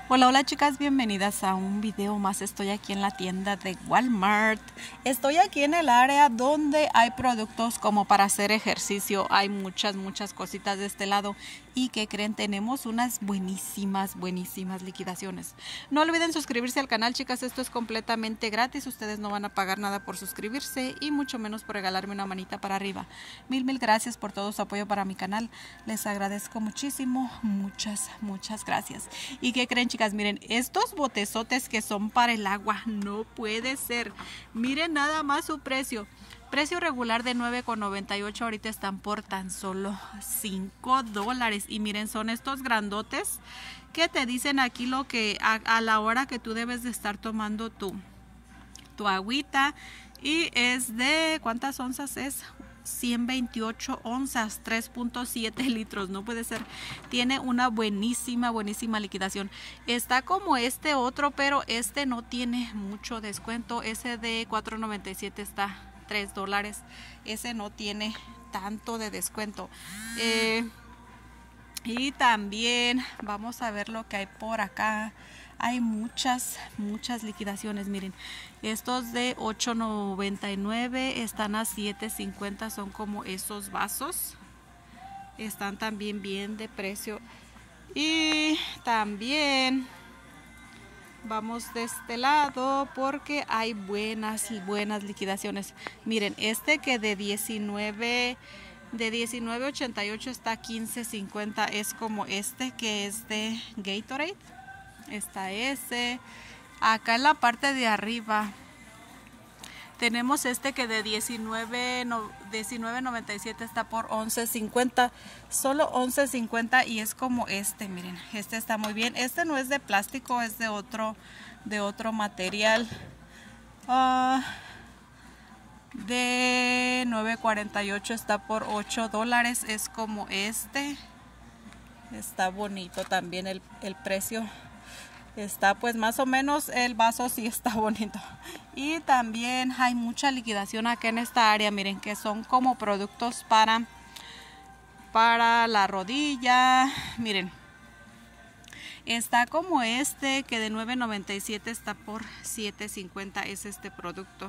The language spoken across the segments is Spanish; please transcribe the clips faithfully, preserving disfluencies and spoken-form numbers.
Hola, hola chicas, bienvenidas a un video más. Estoy aquí en la tienda de Walmart. Estoy aquí en el área donde hay productos como para hacer ejercicio. Hay muchas, muchas cositas de este lado. Y ¿qué creen? Tenemos unas buenísimas, buenísimas liquidaciones. No olviden suscribirse al canal, chicas. Esto es completamente gratis. Ustedes no van a pagar nada por suscribirse y mucho menos por regalarme una manita para arriba. Mil, mil gracias por todo su apoyo para mi canal. Les agradezco muchísimo. Muchas, muchas gracias. ¿Y qué creen, chicas? Miren, estos botezotes que son para el agua, no puede ser. Miren nada más su precio. Precio regular de nueve con noventa y ocho, ahorita están por tan solo cinco dólares. Y miren, son estos grandotes que te dicen aquí lo que a, a la hora que tú debes de estar tomando tu, tu agüita. Y es de, ¿cuántas onzas es? ciento veintiocho onzas, tres punto siete litros, no puede ser. Tiene una buenísima, buenísima liquidación. Está como este otro, pero este no tiene mucho descuento. Ese de cuatro noventa y siete está tres dólares. Ese no tiene tanto de descuento. Eh, y también vamos a ver lo que hay por acá. Hay muchas, muchas liquidaciones. Miren, estos de ocho noventa y nueve están a siete cincuenta. Son como esos vasos. Están también bien de precio. Y también vamos de este lado porque hay buenas, buenas liquidaciones. Miren, este que de diecinueve... De diecinueve ochenta y ocho está a quince cincuenta. Es como este que es de Gatorade. Está ese. Acá en la parte de arriba tenemos este que de diecinueve noventa y siete está por once cincuenta. Solo once cincuenta y es como este. Miren, este está muy bien. Este no es de plástico, es de otro, de otro material. Uh, de nueve cuarenta y ocho está por ocho dólares. Es como este. Está bonito también el, el precio. Está pues más o menos, el vaso sí está bonito. Y también hay mucha liquidación acá en esta área. Miren, que son como productos para para la rodilla. Miren, está como este que de nueve noventa y siete está por siete cincuenta. Es este producto.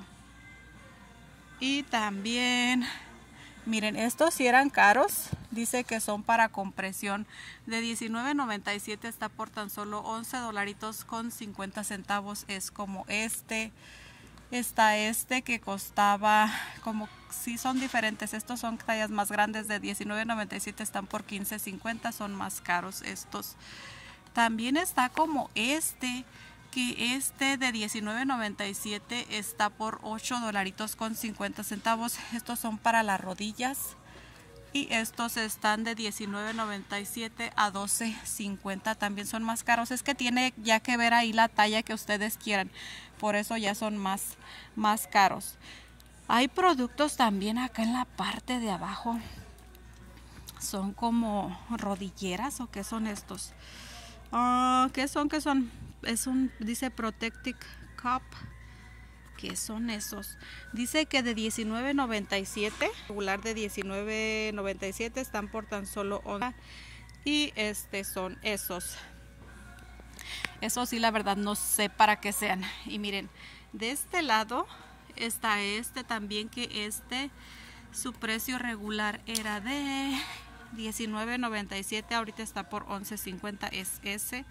Y también, miren, estos sí eran caros. Dice que son para compresión. De diecinueve noventa y siete está por tan solo once dolaritos con cincuenta centavos. Es como este. Está este que costaba como, sí son diferentes. Estos son tallas más grandes. De diecinueve noventa y siete están por quince cincuenta. Son más caros estos. También está como este, que este de diecinueve noventa y siete está por ocho dolaritos con cincuenta centavos. Estos son para las rodillas. Y estos están de diecinueve noventa y siete a doce cincuenta. También son más caros. Es que tiene ya que ver ahí la talla que ustedes quieran. Por eso ya son más, más caros. Hay productos también acá en la parte de abajo. Son como rodilleras, ¿o qué son estos? Uh, ¿Qué son? ¿Qué son? Es un, dice Protective Cup. ¿Qué son esos? Dice que de diecinueve noventa y siete, regular de diecinueve noventa y siete, están por tan solo once. Y este son esos. Eso sí, la verdad no sé para qué sean. Y miren, de este lado está este también, que este, su precio regular era de diecinueve noventa y siete, ahorita está por once cincuenta. Es ese.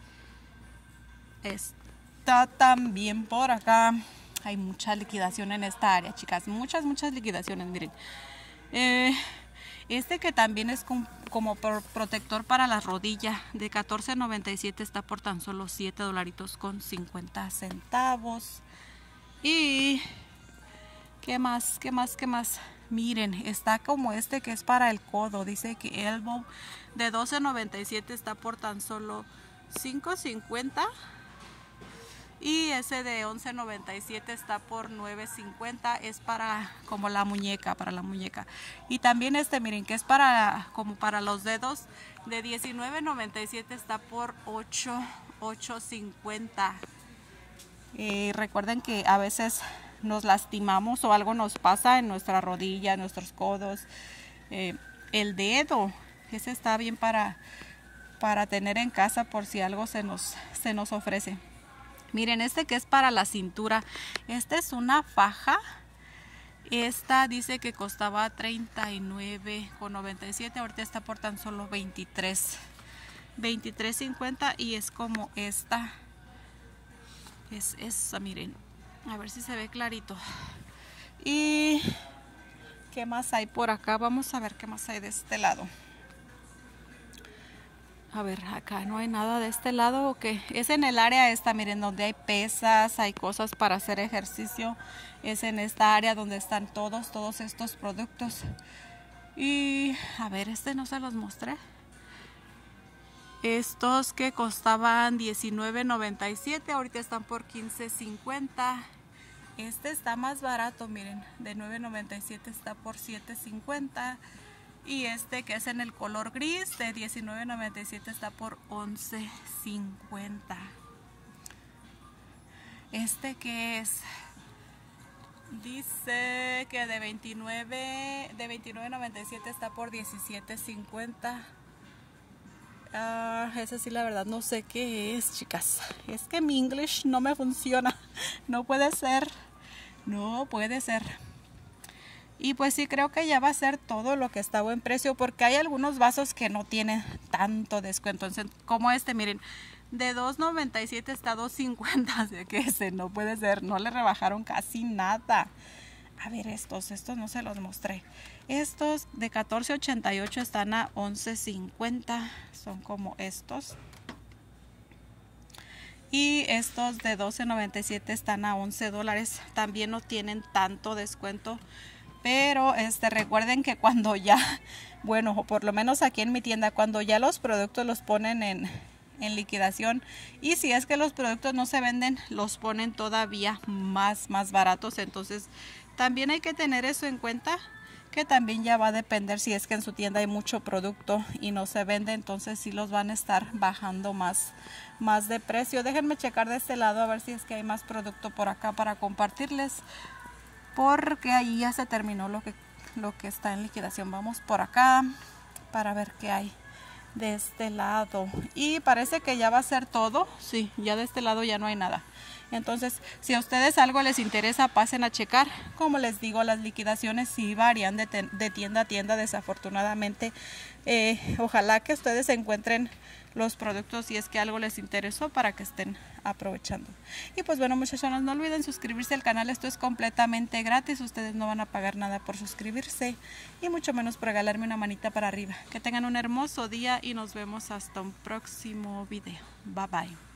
Está también por acá. Hay mucha liquidación en esta área, chicas. Muchas, muchas liquidaciones. Miren. Eh, este que también es com como pro protector para la rodilla. De catorce noventa y siete está por tan solo siete dolaritos con cincuenta centavos. Y... ¿qué más? ¿Qué más? ¿Qué más? Miren, está como este que es para el codo. Dice que Elbow de doce noventa y siete está por tan solo cinco cincuenta. Y ese de once noventa y siete está por nueve cincuenta. Es para como la muñeca, para la muñeca. Y también este, miren, que es para como para los dedos. De diecinueve noventa y siete está por ocho cincuenta. Y recuerden que a veces nos lastimamos o algo nos pasa en nuestra rodilla, en nuestros codos. Eh, el dedo, ese está bien para para tener en casa por si algo se nos, se nos ofrece. Miren, este que es para la cintura, esta es una faja. Esta dice que costaba treinta y nueve con noventa y siete, ahorita está por tan solo veintitrés cincuenta, y es como esta. Es esa, miren, a ver si se ve clarito. Y ¿qué más hay por acá? Vamos a ver qué más hay de este lado. A ver, acá no hay nada de este lado, ¿o qué? Es en el área esta, miren, donde hay pesas, hay cosas para hacer ejercicio. Es en esta área donde están todos, todos estos productos. Y, a ver, este no se los mostré. Estos que costaban diecinueve noventa y siete, ahorita están por quince cincuenta. Este está más barato, miren, de nueve noventa y siete está por siete cincuenta. Y este que es en el color gris de diecinueve noventa y siete está por once cincuenta. Este que es, dice que de veintinueve de veintinueve noventa y siete está por diecisiete cincuenta. Uh, ese sí, la verdad no sé qué es, chicas. Es que mi English no me funciona. No puede ser. No puede ser. Y pues sí, creo que ya va a ser todo lo que está a buen precio, porque hay algunos vasos que no tienen tanto descuento. Entonces, como este, miren, de dos noventa y siete está dos cincuenta, así que ese no puede ser, no le rebajaron casi nada. A ver, estos, estos no se los mostré. Estos de catorce ochenta y ocho están a once cincuenta, son como estos. Y estos de doce noventa y siete están a once dólares, también no tienen tanto descuento. Pero este, recuerden que cuando ya, bueno, por lo menos aquí en mi tienda, cuando ya los productos los ponen en, en liquidación, y si es que los productos no se venden, los ponen todavía más, más baratos. Entonces también hay que tener eso en cuenta, que también ya va a depender si es que en su tienda hay mucho producto y no se vende, entonces sí los van a estar bajando más, más de precio. Déjenme checar de este lado a ver si es que hay más producto por acá para compartirles, porque ahí ya se terminó lo que, lo que está en liquidación. Vamos por acá para ver qué hay de este lado. Y parece que ya va a ser todo. Sí, ya de este lado ya no hay nada. Entonces, si a ustedes algo les interesa, pasen a checar. Como les digo, las liquidaciones sí varían de, de tienda a tienda, desafortunadamente. Eh, ojalá que ustedes encuentren los productos si es que algo les interesó, para que estén aprovechando. Y pues bueno, muchachonas, no olviden suscribirse al canal. Esto es completamente gratis, ustedes no van a pagar nada por suscribirse, y mucho menos por regalarme una manita para arriba. Que tengan un hermoso día y nos vemos hasta un próximo video. Bye bye.